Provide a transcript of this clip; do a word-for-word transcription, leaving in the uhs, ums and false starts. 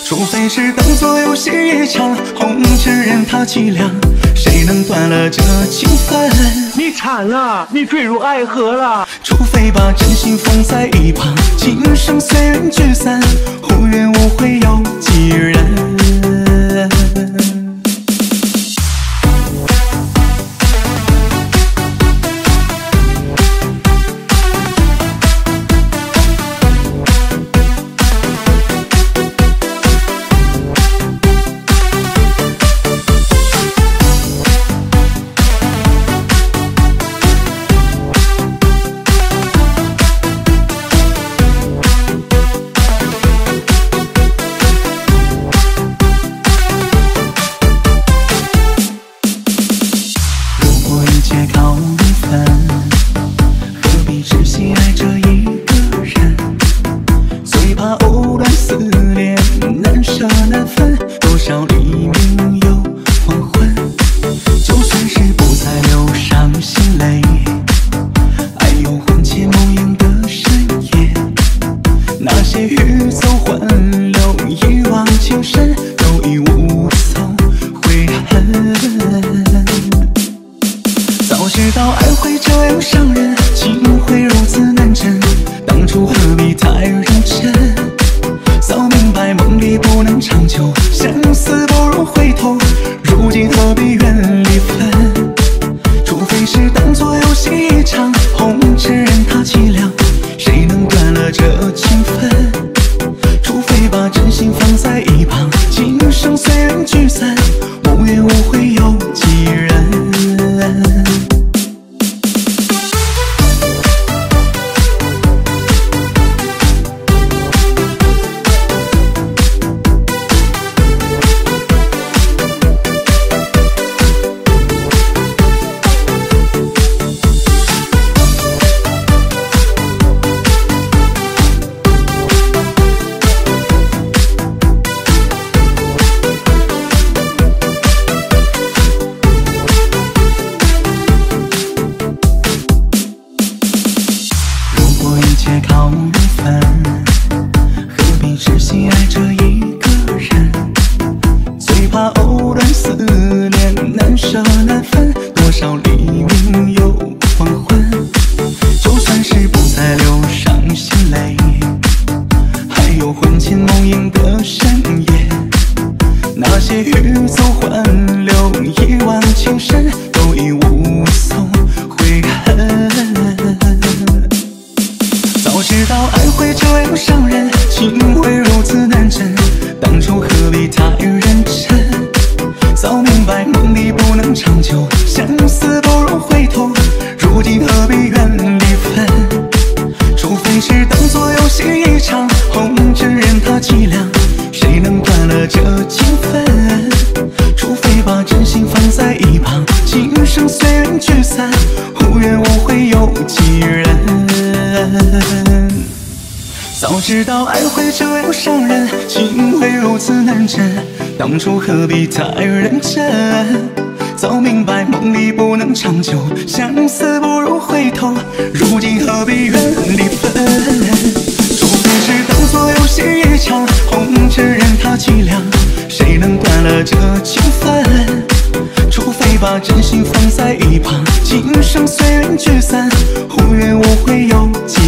除非是当作游戏一场，红尘任它凄凉，谁能断了这情分？ 你惨了，你坠入爱河了。 除非把真心放在一旁，今生随缘聚散，无怨无悔有几人？ 知道爱会这样伤人，情会如此难枕，当初何必太认真？早明白梦里不能长久，相思不如回头，如今何必怨离分？除非是当作游戏一场，红尘任它凄凉，谁能断了这情分？除非把真心放在一旁，今生随缘聚散，无怨无悔有几